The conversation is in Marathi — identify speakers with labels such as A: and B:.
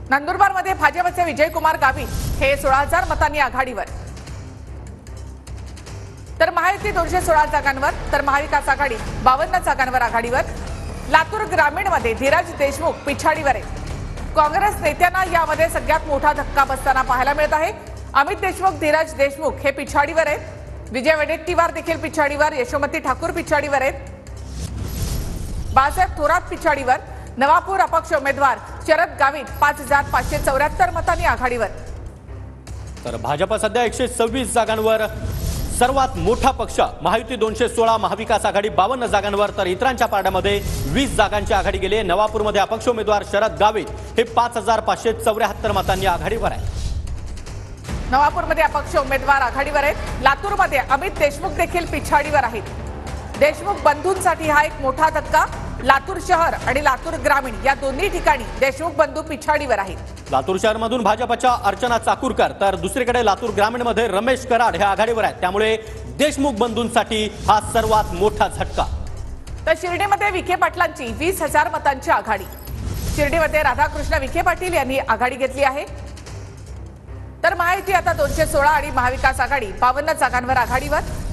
A: नंदुरबारमध्ये भाजपचे विजयकुमार गावित हे 16,000 मतांनी आघाडीवर, तर महायुती 216 जागांवर, तर महाविकास आघाडी 52 जागांवर आघाडीवर। लातूर ग्रामीणमध्ये धीरज देशमुख पिछाडीवर आहे। काँग्रेस नेत्यांना यामध्ये सगळ्यात मोठा धक्का बसताना पाहायला मिळत आहे। अमित देशमुख, धीरज देशमुख हे पिछाडीवर आहेत। विजय वडेट्टीवार देखील पिछाडीवर, यशोमती ठाकूर पिछाडीवर आहेत, बाळासाहेब थोरात पिछाडीवर। नवापूर अपक्ष उमेदवार शरद गावित 5,574 मतांनी आघाडीवर।
B: तर भाजप सध्या 126 जागांवर सर्वात मोठा पक्ष, महायुती 216, महाविकास आघाडी 52 जागांवर, तर इतरांच्या पारड्यामध्ये 20 जागांची आघाडी गेली आहे। नवापूरमध्ये अपक्ष उमेदवार शरद गावित हे 5,574 मतांनी आघाडीवर आहे।
A: नवापूरमध्ये अपक्ष उमेदवार आघाडीवर आहेत। लातूरमध्ये अमित देशमुख देखील पिछाडीवर आहेत। देशमुख बंधूंसाठी हा एक मोठा धक्का। लातूर शहर आणि लातूर ग्रामीण या दोन्ही ठिकाणी देशमुख बंधू पिछाडीवर आहेत।
B: लातूर शहरमधून भाजपच्या अर्चना चाकूरकर, तर दुसरीकडे लातूर ग्रामीणमध्ये रमेश कराड हे आघाडीवर आहेत। त्यामुळे देशमुख बंधूंसाठी हा सर्वात मोठा झटका।
A: तर शिर्डीमध्ये विखे पाटलांची 20,000 मतांची आघाडी। शिर्डीमध्ये राधाकृष्ण विखे पाटील यांनी आघाडी घेतली आहे। तर महायुती आता 216 आणि महाविकास आघाडी 52 जागांवर आघाडीवर।